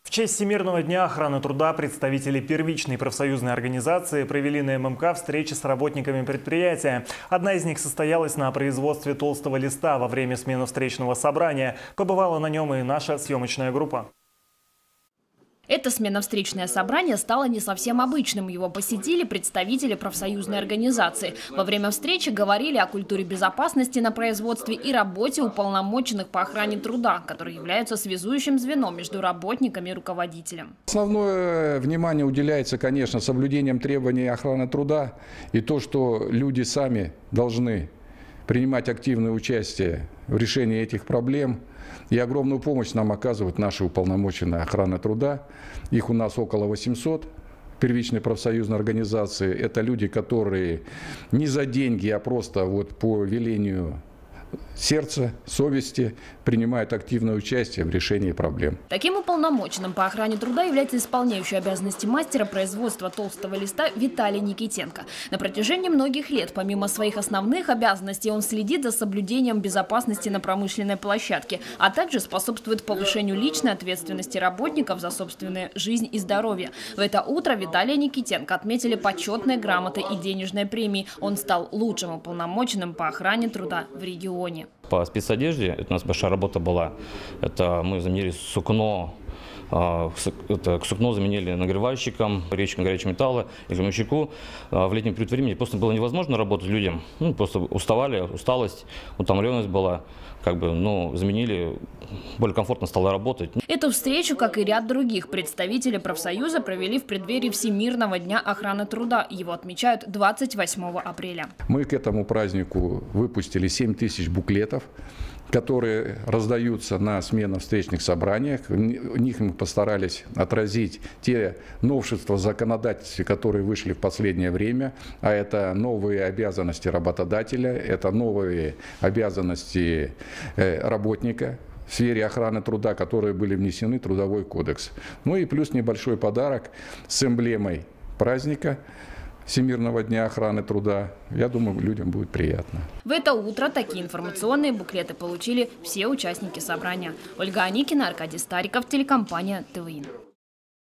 В честь Всемирного дня охраны труда представители первичной профсоюзной организации провели на ММК встречи с работниками предприятия. Одна из них состоялась на производстве толстого листа во время смены встречного собрания. Побывала на нем и наша съемочная группа. Это сменно-встречное собрание стало не совсем обычным. Его посетили представители профсоюзной организации. Во время встречи говорили о культуре безопасности на производстве и работе уполномоченных по охране труда, которые являются связующим звеном между работниками и руководителем. Основное внимание уделяется, конечно, соблюдением требований охраны труда и то, что люди сами должны принимать активное участие в решении этих проблем. И огромную помощь нам оказывают наши уполномоченные охраны труда. Их у нас около 800 первичной профсоюзной организации. Это люди, которые не за деньги, а просто вот по велению сердца, совести принимают активное участие в решении проблем. Таким уполномоченным по охране труда является исполняющий обязанности мастера производства толстого листа Виталий Никитенко. На протяжении многих лет, помимо своих основных обязанностей, он следит за соблюдением безопасности на промышленной площадке, а также способствует повышению личной ответственности работников за собственную жизнь и здоровье. В это утро Виталия Никитенко отметили почетные грамоты и денежные премии. Он стал лучшим уполномоченным по охране труда в регионе. По спецодежде это у нас большая работа была. Это мы заменили сукно. К сукно заменили нагревальщиком, речкам горячего металла и громовщику. В летний период времени просто было невозможно работать людям. Просто уставали, усталость, утомленность была. Заменили, более комфортно стало работать. Эту встречу, как и ряд других представителей профсоюза, провели в преддверии Всемирного дня охраны труда. Его отмечают 28 апреля. Мы к этому празднику выпустили 7000 буклетов, которые раздаются на сменно-встречных собраниях. В них мы постарались отразить те новшества в законодательстве, которые вышли в последнее время. А это новые обязанности работодателя, это новые обязанности работника в сфере охраны труда, которые были внесены в Трудовой кодекс. Ну и плюс небольшой подарок с эмблемой праздника Всемирного дня охраны труда. Я думаю, людям будет приятно. В это утро такие информационные буклеты получили все участники собрания. Ольга Аникина, Аркадий Стариков, телекомпания ТВИ.